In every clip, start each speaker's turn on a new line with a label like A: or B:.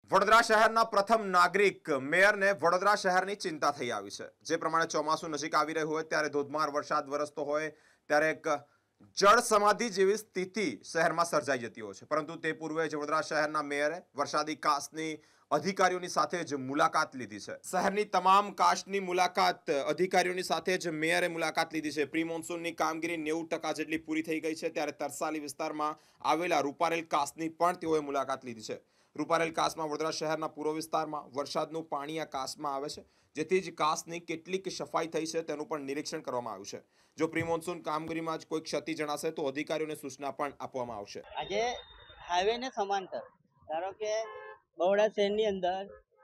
A: વડોદરા શહેરના પ્રથમ નાગરિક મેયરને વડોદરા શહેરની ચિંતા થઈ આવી છે। જે પ્રમાણે ચોમાસું નજીક આવી રહ્યું હોય ત્યારે ધોધમાર વરસાદ વરસતો હોય ત્યારે એક જળ સમાધિ જેવી સ્થિતિ શહેરમાં સર્જાઈ જતી હોય છે। પરંતુ તે પૂર્વે જ વડોદરા શહેરના મેયરે વરસાદી કાસ્ટની અધિકારીઓની સાથે જ મુલાકાત લીધી છે। શહેરની તમામ કાસ્ટની મુલાકાત અધિકારીઓની સાથે જ મેયરે મુલાકાત લીધી છે। પ્રી મોન્સૂનની કામગીરી 90% જેટલી પૂરી થઈ ગઈ છે ત્યારે તરસાલી વિસ્તારમાં આવેલા રૂપારેલ કાસ્ટની પણ તેઓએ મુલાકાત લીધી છે। રૂપારેલ કાસમાં વડોદરા શહેરના પૂર્વ વિસ્તારમાં વરસાદનું પાણી આ કાસમાં આવે છે, જેથી જ કાસની કેટલીક સફાઈ થઈ છે તેનું પણ નિરીક્ષણ કરવામાં આવ્યું છે। જો પ્રી મોન્સૂન કામગીરીમાં જ કોઈ ક્ષતિ જણાશે તો અધિકારીઓને સૂચના પણ આપવામાં આવશે।
B: આજે હાઈવેને સમાંતર ધારો કે બરોડા શહેરની અંદર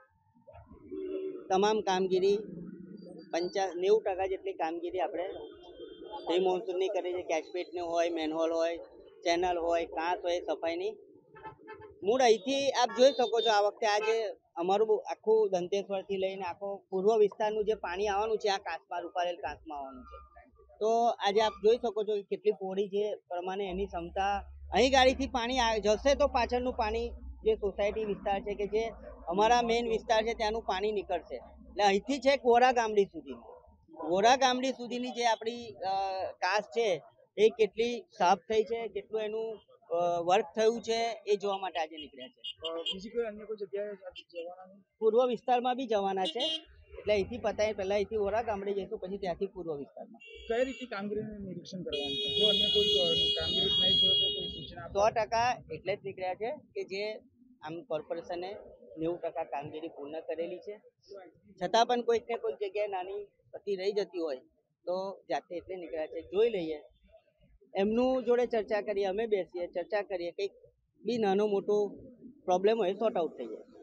B: તમામ કામગીરી 90% જેટલી કામગીરી આપણે પ્રી મોન્સૂનની કરી છે। કેચપીટની હોય, મેનહોલ હોય, ચેનલ હોય, કાંસ હોય, સફાઈની મૂળ અહીંથી આપ જોઈ શકો છો। આ વખતે આજે અમારું આખું દંતેશ્વરથી લઈને આખો પૂર્વ વિસ્તારનું જે પાણી આવવાનું છે આ કાંસમાં, રૂપારેલ કાંસમાં આવવાનું છે। તો આજે આપ જોઈ શકો છો કે કેટલી પહોળી છે પ્રમાણે એની ક્ષમતા। અહીં ગાડીથી પાણી જશે તો પાછળનું પાણી જે સોસાયટી વિસ્તાર છે કે જે અમારા મેઇન વિસ્તાર છે ત્યાંનું પાણી નીકળશે। એટલે અહીંથી છે ગોરા ગામડી સુધીની જે આપણી કાંસ છે એ કેટલી સાફ થઈ છે, કેટલું એનું વર્ક થયું છે એ જોવા માટે આજે નીકળ્યા છે।
C: બીજી કોઈ અન્ય કોઈ જગ્યાએ જવાના?
B: પૂર્વ વિસ્તારમાં બી જવાના છે, એટલે અહીંથી પતાવી પહેલા અહીંથી ઓરા ગામડે જઈશું, પછી ત્યાંથી પૂર્વ વિસ્તારમાં।
C: કઈ રીતે કામગીરીનું નિરીક્ષણ કરવાનું છે? જો અન્ય કોઈ કામગીરી નહીં થયો તો કોઈ સૂચના?
B: 100% એટલે જ નીકળ્યા છે કે જે આમ કોર્પોરેશને 90% કામગીરી પૂર્ણ કરેલી છે, છતાં પણ કોઈક ને કોઈક જગ્યાએ નાની પતિ રહી જતી હોય તો જાતે એટલે નીકળ્યા છે। જોઈ લઈએ, એમનું જોડે ચર્ચા કરીએ, અમે બેસીએ, ચર્ચા કરીએ, કંઈક બી નાનો મોટો પ્રોબ્લેમ હોય સોર્ટ આઉટ થઈ જાય।